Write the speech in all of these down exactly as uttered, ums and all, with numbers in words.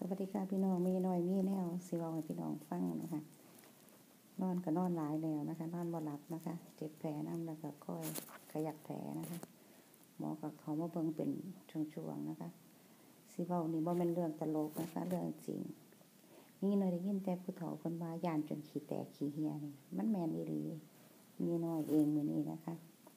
สวัสดีค่ะพี่น้องมีน้อยมีแนวสิเว้าให้พี่น้องฟังนะคะนอนก็นอนหลายแล้วนะคะนอนบ่หลับนะคะเจ็บแผลนำแล้วก็ค่อยขยับแผลนะคะหมอก็เขามาเบิ่งเป็นช่วงๆนะคะสิเว้านี่บ่แม่นเรื่องตลกนะคะเรื่องจริงมีน้อยได้ยินแต่ผู้เฒ่าเพิ่นว่าย้านจนขี้แตกขี้เหี่ยนี่มันแม่นอีหลีมีน้อยเองมื้อนี้นะคะ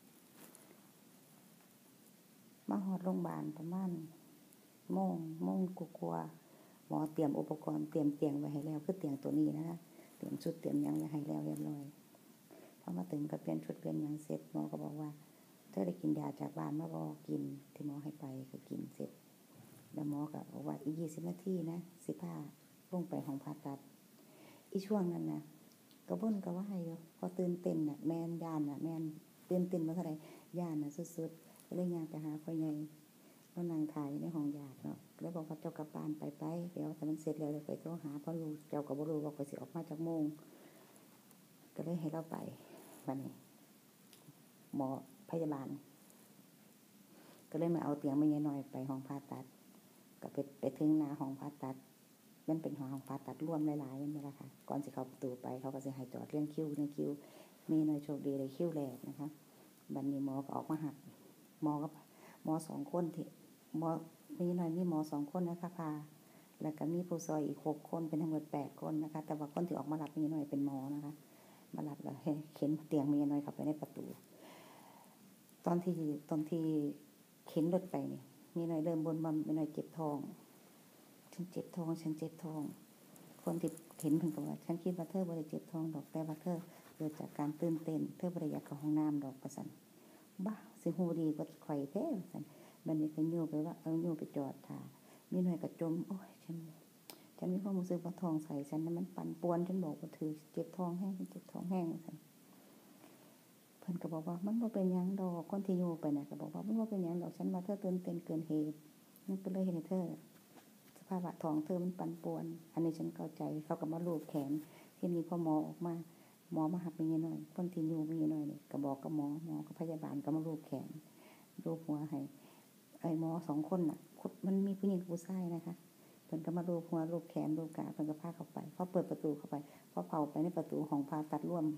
มาฮอดโรงพยาบาลประมาณโมงโมงกว่าหมอเตรียมอุปกรณ์เตรียมเตียงไว้ให้แล้วคือเตียงตัวนี้นะคะเตรียมชุดเตรียมหยังไว้ให้แล้วเรียบร้อยพอมาถึงก็เปลี่ยนชุดเปลี่ยนหยังเสร็จหมอก็บอกว่าเธอได้กินยาจากบ้านมาบ่กินที่หมอให้ไปก็กินเสร็จแล้วหมอก็บอกว่าอีกยี่สิบนาทีนะสิพาลงไปห้องผ่าตัดอีช่วงนั้นน่ะก็บ่นก็ว่าอยู่พอตื่นเต้นน่ะแม่นย่านน่ะแม่นตื่นเต้นบ่เท่าใดย่านน่ะสุดๆก็เลยย่างไปหาพ่อใหญ่เรานั่งถ่ายในห้องญาติเนาะแล้วบอกว่าเจ้ากลับบ้านไปไปเดี๋ยวถ้ามันเสร็จแล้วเดี๋ยวไปโทรหาเพราะรู้เจ้าก็บ่รู้ว่าข้อยสิออกมาจากโมงก็เลยให้เราไปบัดนี้หมอพยาบาลก็เลยมาเอาเตียงแม่ใหญ่น้อยไปห้องผ่าตัดก็ไปไปถึงหน้าห้องผ่าตัดมันเป็นห้องผ่าตัดรวมหลายๆนั่นแหละค่ะก่อนสิเข้าประตูไปเขาก็สิให้จอดเรียงคิวเรียงคิวมีน้อยโชคดีได้คิวแรกนะคะบัดนี้หมอก็ออกมาหักหมอกับหมอสองคนที่หมอมีน้อยมีหมอสองคนนะคะพาแล้วก็มีผู้ซอยอีกหกคนเป็นทั้งหมดแปดคนนะคะแต่ว่าคนที่ออกมารับมีน้อยเป็นหมอนะคะมารับแล้วเข็นเตียงมีน้อยเข้าไปในประตูตอนที่ตอนที่เข็นรถไปนี่มีน้อยเริ่มบ่นว่ามีน้อยเจ็บท้องฉันเจ็บท้องฉันเจ็บท้องคนที่เข็นเพิ่นก็ว่าฉันคิดว่าเธอบ่ได้เจ็บท้องดอกแต่ว่าเธอเกิดจากการตื่นเต้นเธอบ่ได้อยากเข้าห้องน้ำดอกว่าซั่นบ้าสิฮู้ดีกว่าข่อยแท้ว่าซั่นบัดนี้ก็โยกไปว่าเอาโยกไปจอดท่ามีน้อยก็จมโอ๊ยฉันฉันมีความรู้สึกว่าท้องใส่ฉันนั้นมันปั่นป่วนฉันบอกว่าถือเจ็บท้องแห้งเจ็บท้องแห้งว่าซั่นเพิ่นก็บอกว่ามันบ่เป็นหยังดอกคนที่โยกไปน่ะก็บอกว่ามันบ่เป็นหยังดอกฉันว่าเธอตื่นเต้นเกินเหตุมันก็เลยเฮ็ดให้เธอสภาวะท้องเธอมันปั่นป่วนอันนี้ฉันเข้าใจเขาก็มาลูบแขนทีนี้พอหมอออกมาหมอมาหักมีน้อยคนที่อยู่มีน้อยนี่ก็บอกกับหมอหมอกับพยาบาลก็มาลูบแขนลูบหัวให้ไอ้หมอสองคนน่ะมันมีผู้หญิงกับผู้ชายนะคะเพิ่นก็มาลูบหัวลูบแขนลูบกะเพิ่นก็พาเข้าไปพอเปิดประตูเข้าไปพอเข้าไปในประตูห้องผ่าตัดร่วม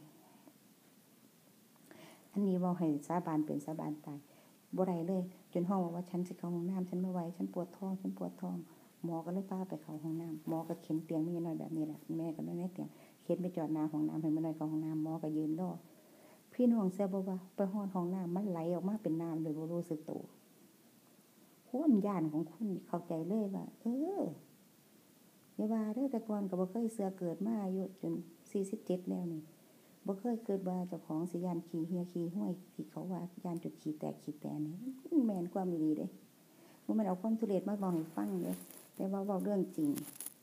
อันนี้เว้าให้สาบานเป็นสาบานตายบ่ได้เลยจนห้องว่าฉันสิเข้าห้องน้ำฉันบ่ไหวฉันปวดท้องฉันปวดท้องหมอก็เลยพาไปเข้าห้องน้ำหมอก็เข็นเตียงมีน้อยแบบนี้แหละแม่ก็นอนในเตียงเข็นไปจอดหน้าห้องน้ำให้มันน้อยเข้าห้องน้ำหมอก็ยืนรอพี่น้องเสียบ่ว่าไปฮอดห้องน้ำมันไหลออกมาเป็นน้ำเลยบ่รู้สึกตัวความย้านของคุณเข้าใจเลยว่าเอออย่าว่าเด้อแต่ก่อนก็บ่เคยเชื่อเกิดมาอายุจนสี่สิบเจ็ดแล้วนี่บ่เคยคิดว่าเจ้าของสิย้านขี้เหี่ยขี้ห้วยที่เขาว่าย้านจนขี้แตกขี้แตนนี่มันแม่นความอีหลีเด้บ่แม่นเอาความทุเรศมาเว้าให้ฟังเด้แต่ว่าเว้าเรื่องจริง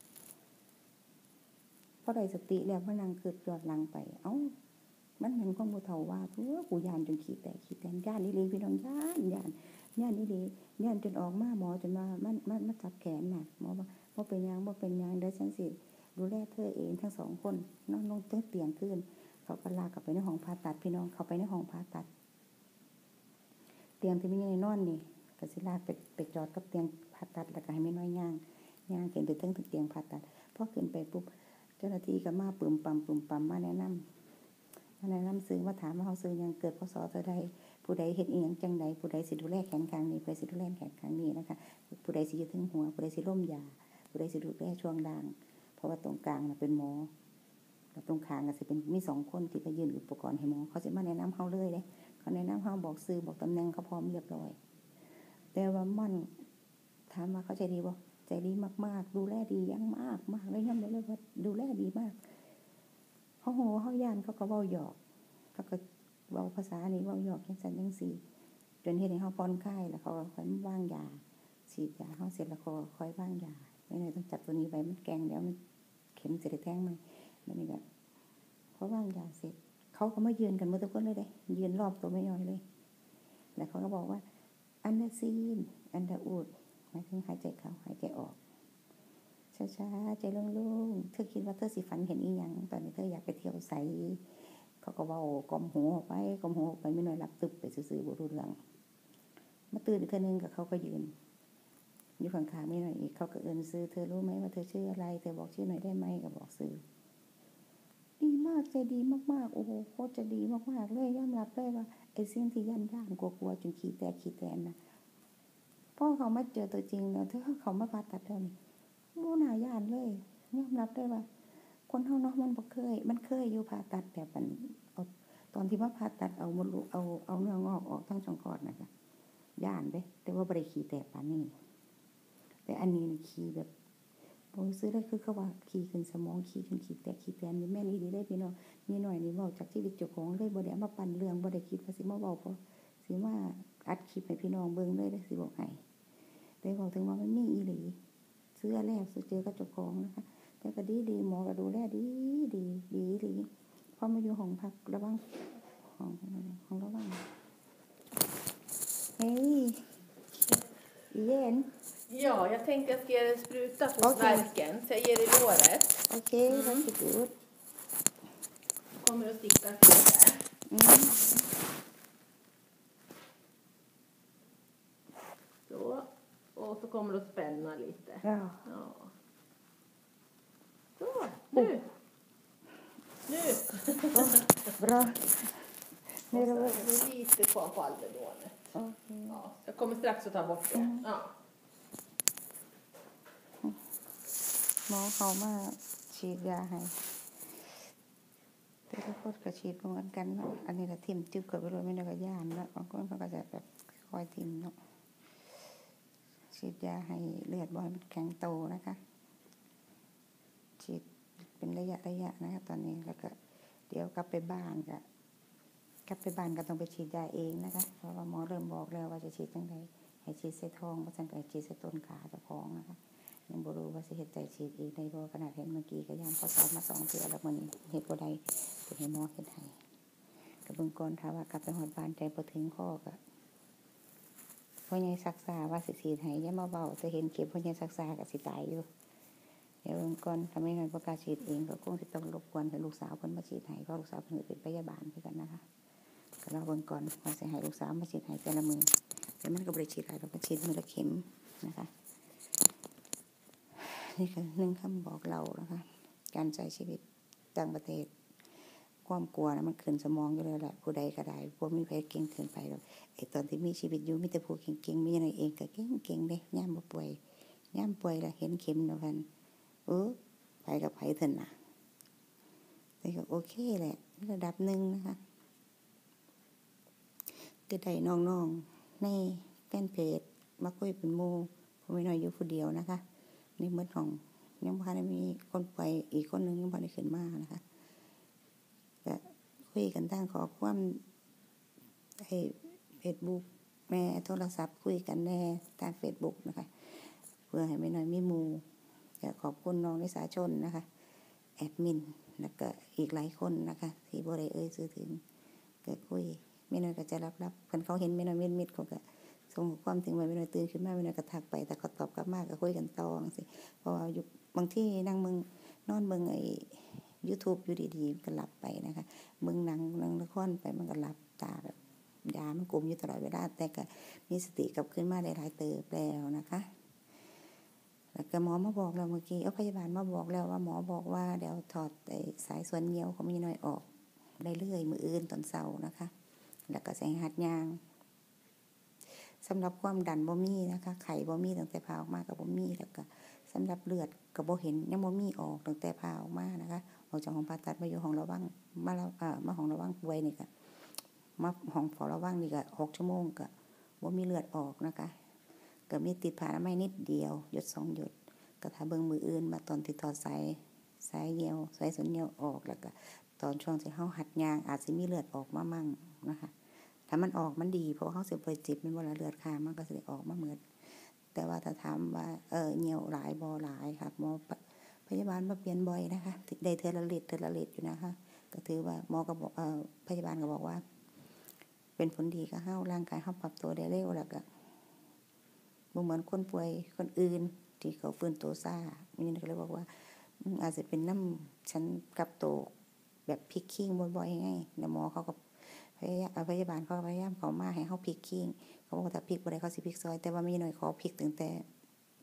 พอได้สติแล้วมานั่งคิดย้อนหลังไปเอ้ามันแม่นความผู้เฒ่าว่าเด้อกูย้านจนขี้แตกขี้แตนย้านอีหลีพี่น้องย้านย้านย้านอีหลีย้านจนออกมาหมอจนว่ามันมันมาจับแขนน่ะหมอว่าบ่เป็นหยังบ่เป็นหยังเดี๋ยวฉันสิดูแลเธอเองทั้งสองคนนอนลงเตียงคืนเขาก็ลากกลับไปในห้องผ่าตัดพี่น้องเข้าไปในห้องผ่าตัดเตียงที่มีน้อยนอนนี่ก็สิลากไปไปจอดกับเตียงผ่าตัดแล้วก็ให้แม่น้อยย่างย่างขึ้นไปถึงเตียงผ่าตัดพอขึ้นไปปุ๊บเจ้าหน้าที่ก็มาปึ้มปั๊มปึ้มปั๊มมาแนะนำมาแนะนำซื้อมาถามว่าเฮาซื้อหยังเกิดพศเท่าใดผู้ใดเฮ็ดอีหยังจังใดผู้ใดสิดูแลแขนข้างนี้ผู้ใดสิดูแลแขนข้างนี้นะคะผู้ใดสิอยู่ถึงหัวผู้ใดสิล่มยาผู้ใดสิดูแลช่วงล่างเพราะว่าตรงกลางน่ะเป็นหมอแล้วตรงข้างก็สิเป็นมีสองคนที่ไปยื่นอุปกรณ์ให้หมอเขาสิมาแนะนำเฮาเลยเด้เขาแนะนำเฮาบอกชื่อบอกตำแหน่งเขาพร้อมเรียบร้อยแต่ว่ามันถามว่าเขาใจดีบ่ใจดีมากๆดูแลดีอย่างมากมากเลยย้ำเลยว่าดูแลดีมากเฮาโหเฮาย่านเขาก็เว้าหยอกเขาก็เว้าภาษานี้เว้าหยอกจังซั่นจังซี่จนเฮ็ดให้เฮาผ่อนคลายแล้วเขาก็ค่อยวางยาฉีดยาเฮาเสร็จแล้วก็ค่อยวางยาไม่ได้ต้องจับตัวนี้ไว้มันแกงแล้วมันเข็มสิได้แทงมั้ยบัดนี้ก็พอวางยาเสร็จเขาก็มายืนกันหมดทุกคนเลยเด้ยืนรอบตัวแม่ย่อยเลยแล้วเขาก็บอกว่าอันดาซีนอันดาอูดหมายถึงหายใจเข้าหายใจออกช้าๆใจโล่งๆเธอคิดว่าเธอสิฝันเห็นอีหยังตอนนี้เธออยากไปเที่ยวไสเขาก็เว้ากล่อมหูออกไปกล่อมหูออกไปไม่น้อยหลับตึบไปซื่อๆบ่รู้เรื่องมาตื่นอีกเทื่อนึงก็เขาก็ยืนอยู่ข้างๆไม่หน่อยอีกเขาก็เอิ้นซื้อเธอรู้ไหมว่าเธอชื่ออะไรเธอบอกชื่อหน่อยได้ไหมก็บอกซื้อดีมากใจดีมากๆโอ้โหโคตรจะดีมากๆเลยยอมรับเลยว่าไอ้สิ่งที่ยันย่านกลัวๆจนขี้แตกขี้แตนนะพ่อเขามาเจอตัวจริงแล้วถ้าเขามาผ่าตัดแล้วนี่บ่น่าย่านเลยยอมรับได้ว่าคนเฮาเนาะมันบ่เคยมันเคยอยู่ผ่าตัดแบบมันเอาตอนที่มาผ่าตัดเอามดลูกเอาเอาเนื้องอกออกทั้งช่องคลอดน่ะจ้ะย่านเด้แต่ว่าบ่ได้ขี้แตกปานนี้แต่อันนี้นี่ขี้แบบบ่ซื้อได้คือเขาว่าขี้ขึ้นสมองขี้ขึ้นขี้แตกขี้แตนนี่แม่นอีหลีเด้พี่น้องมีหน่อยนี่เว้าจากชีวิตเจ้าของเลยบ่ได้เอามาปั่นเรื่องบ่ได้คิดว่าสิมาเว้าเพราะสิมาอัดคลิปให้พี่น้องเบิ่งเลยเด้อสิบอกให้แต่เว้าถึงว่ามันมีอีหลีเชื่อแล้วสิเจอกับเจ้าของนะคะแต่ก็ดีๆหมอก็ดูแลดีดีดีอีหลีพอมาอยู่ห้องพักระวังห้องห้องระวังเฮ้ยigen Ja, jag tänkte jag ska ge dig spruta på Okej. värken, så jag ger dig låret. okej varsågod Kommer att sticka lite. mm. Så. Och så kommer det att spänna lite. ja Ja. Så, nu. Nu. oh, bra nu är det Och bra. så är det lite kvar på Alvedonet. okej Ja, jag kommer strax att ta bort det. Mm. Ja. หมอเขามาฉีดยาให้แต่ละคนก็ฉีดเหมือนกันเนาะอันนี้ละทิ่มจึ๊บเข้าไปเลยไม่ได้ก็ย่านแล้วบางคนเขาก็จะแบบคอยทิ่มเนาะฉีดยาให้เลือดบ่ให้มันแข็งโตนะคะฉีดเป็นระยะระยะนะคะตอนนี้แล้วก็เดี๋ยวกลับไปบ้านก็กลับไปบ้านก็ต้องไปฉีดยาเองนะคะเพราะว่าหมอเริ่มบอกแล้วว่าจะฉีดจังไดให้ฉีดใส่ท้องบ่ซั่นก็ให้ฉีดใส่ต้นขาเจ้าของนะคะยังบ่รู้ว่าสิเฮ็ดใจฉีดอีกได้บ่ขนาดเห็นเมื่อกี้ก็ย่านพอสอบมาสองเทื่อแล้วมื้อนี้เฮ็ดบ่ได้สิให้หมอเฮ็ดให้ก็เบิ่งก่อนถ้าว่ากลับไปฮอดบ้านใจบ่ถึงพอก็พ่อใหญ่ศักษาว่าสิฉีดให้อย่ามาเว้าแต่เห็นคลิปพ่อใหญ่ศักษาก็สิตายอยู่เดี๋ยวเบิ่งก่อนถ้าไม่งั้นบ่กล้าฉีดเองก็คงสิต้องรบกวนให้ลูกสาวเพิ่นมาฉีดให้เพราะลูกสาวเพิ่นเป็นพยาบาลคือกันนะคะก็รอเบิ่งก่อนว่าสิให้ลูกสาวมาฉีดให้แต่ละมื้อแต่มันก็บ่ได้ฉีดหลายดอกก็ฉีดมื้อละเข็มนะคะนี่คือหนึ่งคำบอกเรานะคะการใช้ชีวิตต่างประเทศความกลัวนะมันขึ้นสมองอยู่แล้วแหละผู้ใดก็ได้บ่มีใครเก่งเกินไปหรอกไอ้ตอนที่มีชีวิตอยู่มีแต่ผู้เก่งๆมีอะไรเองก็เก่งๆเด้ยามบ่ป่วยยามป่วยแล้วเห็นเข็มแล้วกันเออไปกับไผเถิ่นน่ะแต่ก็โอเคแหละระดับหนึ่งนะคะก็ได้น้องๆในแฟนเพจมาคุยเป็นหมู่ผมไม่น้อยอยู่ผู้เดียวนะคะในเมื่อห้องยังบ่ทันได้มีคนป่วยอีกคนนึงยังบ่ได้ขึ้นมานะคะก็คุยกันทางขอความไอ้ Facebook แม่โทรศัพท์คุยกันแน่ทาง Facebook นะคะเพื่อให้ไม่น้อยมีหมู่ก็ขอบคุณน้องนิสาชนนะคะแอดมินแล้วก็อีกหลายคนนะคะที่บ่ได้เอ่ยชื่อถึงก็คุยไม่น้อยก็จะรับๆเพิ่นเขาเห็นไม่น้อยมิดๆเขาก็ส่งความถึงไว้ไม่น้อยตื่นขึ้นมาไม่น้อยก็ทักไปแต่เขาตอบกลับมาก็คุยกันต่อจังซี่เพราะว่าอยู่บางทีนั่งเบิ่งนอนเบิ่งไอ้ YouTube อยู่ดีๆก็หลับไปนะคะเบิ่งหนังหนังละครไปมันก็หลับตาแบบยามันกลุ่มอยู่ตลอดเวลาแต่ก็มีสติกลับขึ้นมาได้หลายเติบแล้วนะคะแล้วก็หมอมาบอกแล้วเมื่อกี้เอาพยาบาลมาบอกแล้วว่าหมอบอกว่าเดี๋ยวถอดไอ้สายส่วนเหี่ยวของมีน้อยออกได้เรื่อยมื้ออื่นตอนเช้านะคะแล้วก็ใส่หัดยางสำหรับความดันบ่มีนะคะไข้บ่มีตั้งแต่พาออกมาก็บ่มีแล้วก็สำหรับเลือดก็บ่เห็นยังบ่มีออกตั้งแต่พาออกมานะคะออกจากห้องผ่าตัดมาอยู่ห้องระวังมาแล้วเอ่อมาห้องระวังป่วยนี่ก็มาห้องเฝ้าระวังนี่ก็หกชั่วโมงก็บ่มีเลือดออกนะคะก็มีติดผ้าอนามัยนิดเดียวหยดสองหยดก็ถ้าเบิ่งมื้ออื่นมาตอนที่ถอดสายสายเหี่ยวสายส่วนเหี่ยวออกแล้วก็ตอนช่วงที่เฮาหัดยางอาจสิมีเลือดออกมามั่งนะคะถ้ามันออกมันดีเพราะเฮาสิบ่ได้เจ็บแม่นบ่ล่ะเลือดข้างมันก็สิออกมาหมดแต่ว่าถ้าถามว่าเอ่อเหี่ยวหลายบ่หลายค่ะหมอพยาบาลมาเปลี่ยนบ่อยนะคะได้เทื่อละลิตรเทื่อละลิตรอยู่นะคะก็ถือว่าหมอก็บอกเอ่อพยาบาลก็บอกว่าเป็นผลดีกับเฮาร่างกายเฮาปรับตัวได้เร็วแล้วก็บ่เหมือนคนป่วยคนอื่นที่เขาฟื้นตัวช้านี่ก็เลยบอกว่าอาจจะเป็นน้ำฉันกับโตแบบพลิกคิงบ่อยๆไงแล้วหมอเขาก็พยาพยาบาลเขาพยายามเข้ามาให้เฮาพลิกคิงเขาบอกว่าถ้าพลิกบ่ได้เขาสิพลิกซอยแต่ว่ามีหน่อยขอพลิกตั้งแต่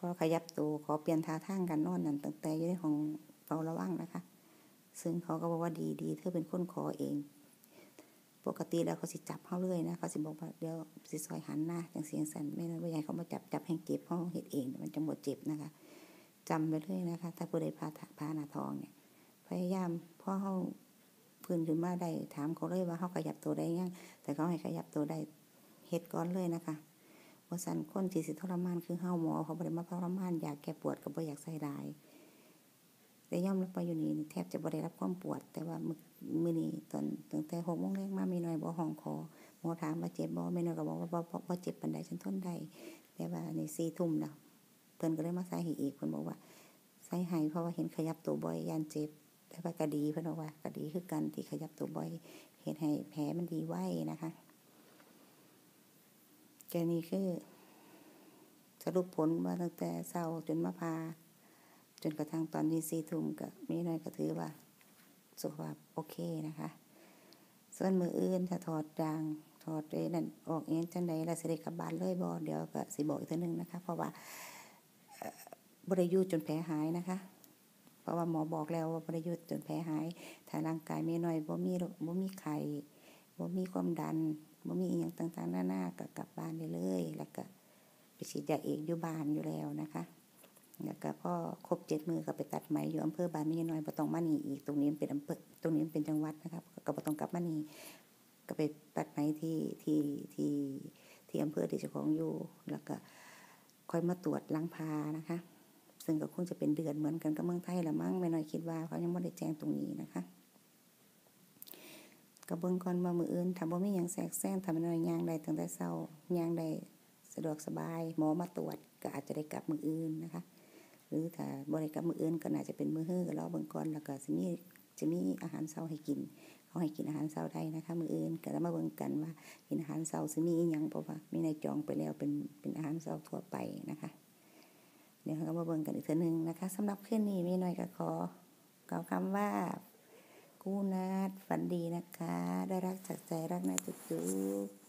อขยับตัวขอเปลี่ยนท่าทางการนอนนั่นตั้งแต่อยู่ในห้องเฝ้าระวังนะคะซึ่งเขาก็บอกว่าดีดีเธอเป็นคนขอเองปกติแล้วเขาสิจับเขาเลยนะเขาสิบอกว่าเดี๋ยวสิซอยหันหน้าจังเสียงสั่นไม่น้อยว่าใหญ่เขามาจับจับให้เจ็บเขาเฮ็ดเองมันจะหมดเจ็บนะคะจำไปเลยนะคะถ้าผู้ใดพาพาหน้าทองเนี่ยพยายามพอเขาพื้นขึ้นมาได้ถามเขาเลยว่าเขาขยับตัวได้ยังแต่เขาให้ขยับตัวได้เฮ็ดก่อนเลยนะคะว่าสั่นคนที่สิทรมานคือเฮาหมอเขาบ่ได้มาทรมานอยากแก้ปวดก็บ่อยากใส่ลายแต่ย่อมรับไปอยู่นี่แทบจะบ่ได้รับความปวดแต่ว่ามื้อมื้อนี้ตอนตั้งแต่หกโมงแรกมามีน้อยบ่ห้องคอหมอถามว่าเจ็บบ่แม่น้อยก็บอกว่าบ่บ่บ่เจ็บปานใดฉันทนได้แต่ว่านี่สี่ทุ่มแล้วเพิ่นก็เลยมาใส่ให้อีกเพิ่นบอกว่าใส่ให้เพราะว่าเห็นขยับตัวบ่อยย่านเจ็บแต่ว่าก็ดีเพิ่นบอกว่าก็ดีคือกันที่ขยับตัวบ่อยเฮ็ดให้แผลมันดีไวนะคะแค่นี้คือสรุปผลว่าตั้งแต่เช้าจนมาพาจนกระทั่งตอนนี้สี่ทุ่มก็มีน้อยก็ถือว่าสุขภาพโอเคนะคะส่วนมื้ออื่นถ้าถอดด่างถอดไอ้นั่นออกเองจังได๋แล้วสิได้กลับบ้านเลยบ่เดี๋ยวก็สิบอกอีกเทื่อนึงนะคะเพราะว่าบ่ได้อยู่จนแผลหายนะคะเพราะว่าหมอบอกแล้วว่าบ่ได้อยู่จนแผลหายถ้าร่างกายแม่น้อยบ่มีบ่มีไข้บ่มีความดันบ่มีอีหยังต่างๆนานาก็กลับบ้านได้เลยแล้วก็ไปฉีดยาเองอยู่บ้านอยู่แล้วนะคะแล้วก็พอครบเจ็ดมื้อก็ไปตัดไหมอยู่อำเภอบ้านแม่น้อยบ่ต้องมานี่อีกตรงนี้มันเป็นอำเภอตรงนี้มันเป็นจังหวัดนะคะก็บ่ต้องกลับมานี่ก็ไปตัดไหมที่ที่ที่ที่อำเภอที่เจ้าของอยู่แล้วก็ค่อยมาตรวจหลังพานะคะซึ่งก็คงจะเป็นเดือนเหมือนกันกับเมืองไทยละมั้งแม่น้อยคิดว่าเขายังบ่ได้แจ้งตรงนี้นะคะก็เบิ่งก่อนว่ามื้ออื่นถ้าบ่มีหยังแทรกแซงถ้าแม่น้อยย่างได้ตั้งแต่เช้าย่างได้สะดวกสบายหมอมาตรวจก็อาจจะได้กลับมื้ออื่นนะคะหรือถ้าบ่ได้กลับมื้ออื่นก็น่าจะเป็นมื้อฮื้อก็รอเบิ่งก่อนแล้วก็สิมีจะมีอาหารเช้าให้กินเขาให้กินอาหารเช้าได้นะคะมื้ออื่นก็มาเบิ่งกันว่ากินอาหารเช้าสิมีอีหยังเพราะว่ามีในจองไปแล้วเป็นเป็นอาหารเช้าทั่วไปนะคะเดี๋ยวเราก็มาเบิ่งกันอีกเทื่อนึงนะคะสำหรับคืนนี้แม่น้อยก็ขอกล่าวคำว่ากูนัดฝันดีนะคะได้รักจากใจรักนะจุ๊บ